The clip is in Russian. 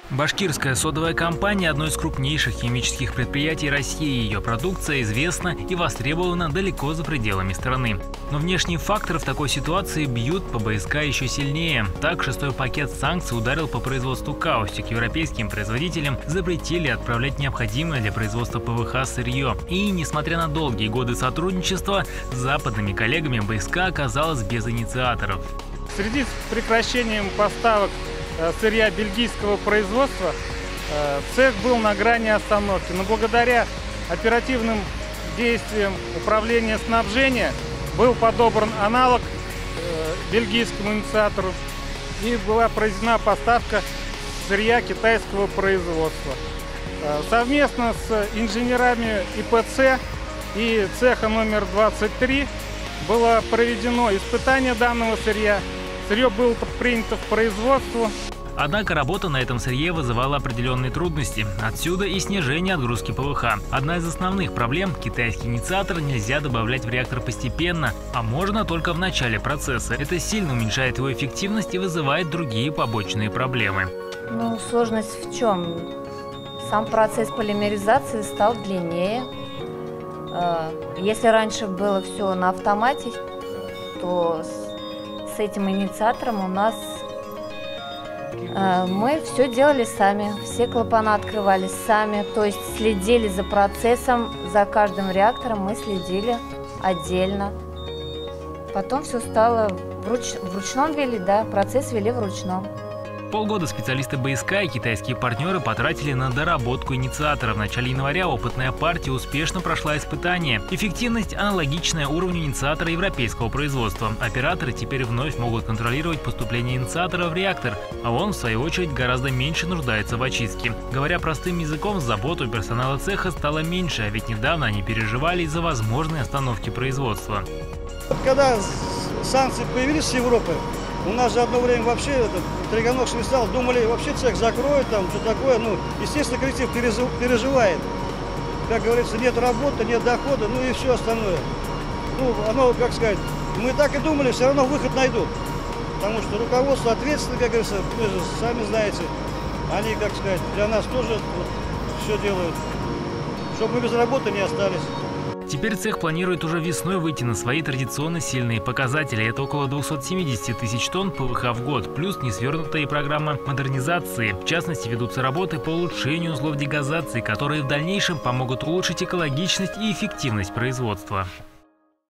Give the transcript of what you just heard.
Башкирская содовая компания – одно из крупнейших химических предприятий России. Ее продукция известна и востребована далеко за пределами страны. Но внешние факторы в такой ситуации бьют по БСК еще сильнее. Так, шестой пакет санкций ударил по производству каустик. Европейским производителям запретили отправлять необходимое для производства ПВХ сырье. И, несмотря на долгие годы сотрудничества, с западными коллегами БСК оказалась без инициаторов. В связи с прекращением поставок сырья бельгийского производства цех был на грани остановки. Но благодаря оперативным действиям управления снабжения был подобран аналог бельгийскому инициатору и была произведена поставка сырья китайского производства. Совместно с инженерами ИПЦ и цеха номер 23 было проведено испытание данного сырья. Сырье было принято в производство. Однако работа на этом сырье вызывала определенные трудности. Отсюда и снижение отгрузки ПВХ. Одна из основных проблем – китайский инициатор нельзя добавлять в реактор постепенно, а можно только в начале процесса. Это сильно уменьшает его эффективность и вызывает другие побочные проблемы. Сложность в чем? Сам процесс полимеризации стал длиннее. Если раньше было все на автомате, то с этим инициатором у нас мы все делали сами, все клапана открывались сами, то есть следили за процессом, за каждым реактором мы следили отдельно. Потом все стало вручном вели, да, процесс вели вручном. Полгода специалисты БСК и китайские партнеры потратили на доработку инициатора. В начале января опытная партия успешно прошла испытание. Эффективность аналогичная уровню инициатора европейского производства. Операторы теперь вновь могут контролировать поступление инициатора в реактор, а он, в свою очередь, гораздо меньше нуждается в очистке. Говоря простым языком, забот у персонала цеха стало меньше, а ведь недавно они переживали из-за возможной остановки производства. Когда санкции появились с Европы, у нас же одно время вообще Тригонок свистал, думали, вообще цех закроют, там, что такое. Естественно, коллектив переживает. Как говорится, нет работы, нет дохода, и все остальное. Оно, как сказать, мы так и думали, все равно выход найдут. Потому что руководство ответственно, как говорится, вы же сами знаете, они, как сказать, для нас тоже все делают, чтобы мы без работы не остались. Теперь цех планирует уже весной выйти на свои традиционно сильные показатели. Это около 270 тысяч тонн ПВХ в год, плюс несвернутая программа модернизации. В частности, ведутся работы по улучшению узлов дегазации, которые в дальнейшем помогут улучшить экологичность и эффективность производства.